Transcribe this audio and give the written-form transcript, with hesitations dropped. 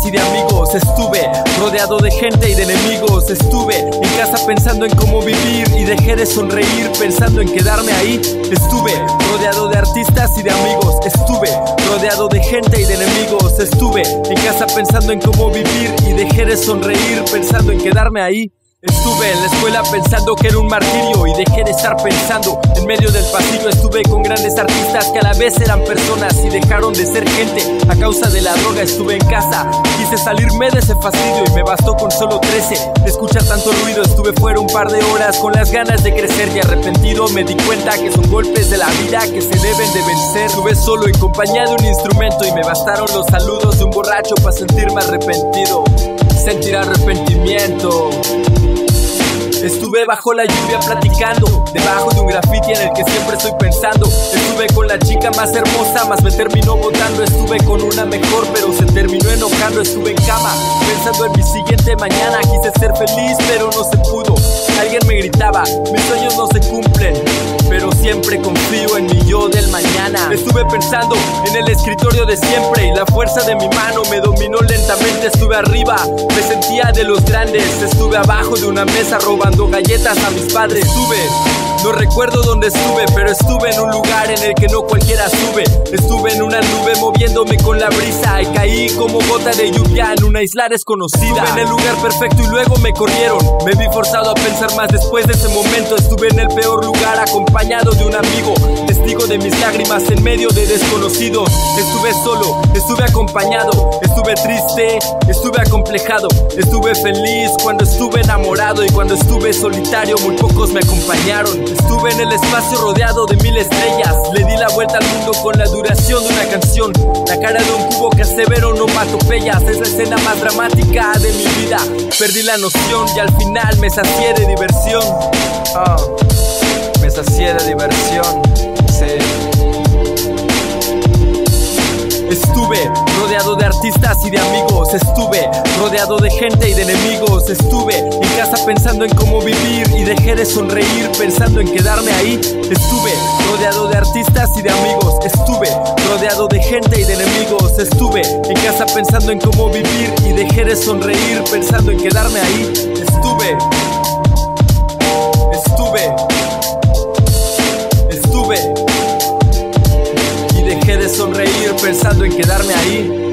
y de amigos. Estuve rodeado de gente y de enemigos. Estuve en casa pensando en cómo vivir y dejé de sonreír pensando en quedarme ahí. Estuve rodeado de artistas y de amigos. Estuve rodeado de gente y de enemigos. Estuve en casa pensando en cómo vivir y dejé de sonreír pensando en quedarme ahí. Estuve en la escuela pensando que era un martirio y dejé de estar pensando en medio del pasillo. Estuve con grandes artistas que a la vez eran personas y dejaron de ser gente a causa de la droga. Estuve en casa, quise salirme de ese fastidio y me bastó con solo 13 de escuchar tanto ruido. Estuve fuera un par de horas con las ganas de crecer y arrepentido me di cuenta que son golpes de la vida que se deben de vencer. Estuve solo en compañía de un instrumento y me bastaron los saludos de un borracho para sentirme arrepentido, sentir arrepentimiento. Estuve bajo la lluvia platicando, debajo de un graffiti en el que siempre estoy pensando. Estuve con la chica más hermosa, más me terminó botando. Estuve con una mejor, pero se terminó enojando. Estuve en cama, pensando en mi siguiente mañana. Quise ser feliz, pero no se pudo. Alguien me gritaba, mis sueños no se cumplen, pero siempre confío en mi yo del mañana. Estuve pensando en el escritorio de siempre y la fuerza de mi mano me dominó lentamente. Estuve arriba, me sentía de los grandes. Estuve abajo de una mesa robando galletas a mis padres. No recuerdo dónde estuve, pero estuve en un lugar en el que no cualquiera sube. Estuve en una nube moviéndome con la brisa y caí como gota de lluvia en una isla desconocida. Estuve en el lugar perfecto y luego me corrieron. Me vi forzado a pensar más después de ese momento. Estuve en el peor lugar acompañado de un amigo, testigo de mis lágrimas en medio de desconocidos. Estuve solo, estuve acompañado, estuve triste, estuve acomplejado, estuve feliz cuando estuve enamorado y cuando estuve solitario muy pocos me acompañaron. Estuve en el espacio rodeado de 1000 estrellas. Le di la vuelta al mundo con la duración de una canción. La cara de un cubo que asevero onomatopeyas. Es la escena más dramática de mi vida. Perdí la noción y al final me sacié de diversión. Me sacié de diversión, sí. Estuve rodeado de artistas y de amigos. Estuve rodeado de gente y de enemigos. Estuve en casa pensando en cómo vivir y dejé de sonreír pensando en quedarme ahí. Estuve rodeado de artistas y de amigos. Estuve rodeado de gente y de enemigos. Estuve en casa pensando en cómo vivir y dejé de sonreír pensando en quedarme ahí. Estuve y dejé de sonreír pensando en quedarme ahí.